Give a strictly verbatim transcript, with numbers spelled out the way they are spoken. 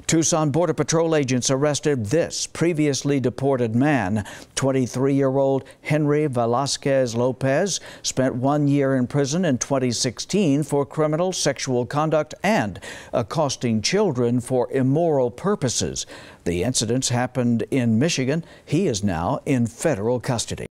Tucson Border Patrol agents arrested this previously deported man. twenty-three-year-old Henry Velasquez Lopez spent one year in prison in twenty sixteen for criminal sexual conduct and accosting children for immoral purposes. The incidents happened in Michigan. He is now in federal custody.